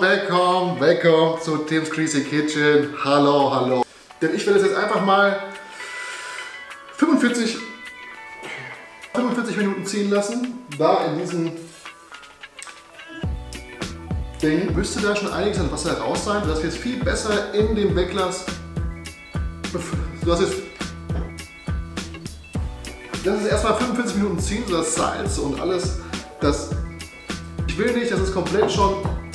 willkommen zu Tim's Greasy Kitchen. Hallo, hallo. Denn ich werde es jetzt einfach mal 45 Minuten ziehen lassen. Da in diesem Ding müsste da schon einiges an Wasser raus sein. Du hast jetzt viel besser in dem Weglass. Du hast jetzt. Das ist erstmal 45 Minuten ziehen, so das Salz und alles. Das. Ich will nicht, dass es komplett schon.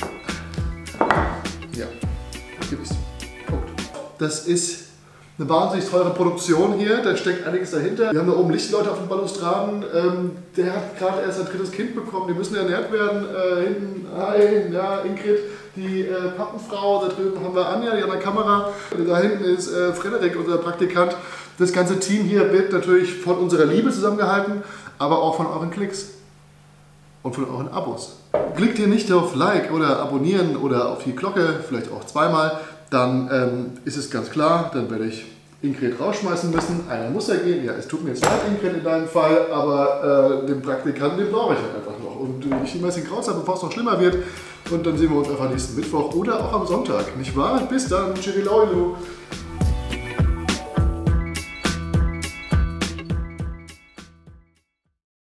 Ja, gib es. Punkt. Das ist eine wahnsinnig teure Produktion hier, da steckt einiges dahinter. Wir haben da oben Lichtleute auf den Balustraden, der hat gerade erst ein drittes Kind bekommen, die müssen ernährt werden. Hinten, ja, Ingrid, die Pappenfrau, da drüben haben wir Anja, die an der Kamera. Da hinten ist Frederik, unser Praktikant. Das ganze Team hier wird natürlich von unserer Liebe zusammengehalten, aber auch von euren Klicks und von euren Abos. Klickt ihr nicht auf Like oder Abonnieren oder auf die Glocke, vielleicht auch zweimal, dann ist es ganz klar, dann werde ich Ingrid rausschmeißen müssen. Einer muss ja gehen. Ja, es tut mir jetzt leid, Ingrid, in deinem Fall, aber den Praktikanten, den brauche ich halt einfach noch. Und ich nehme jetzt den Krauser, bevor es noch schlimmer wird. Und dann sehen wir uns einfach nächsten Mittwoch oder auch am Sonntag, nicht wahr? Bis dann, Tschüssi, Leute.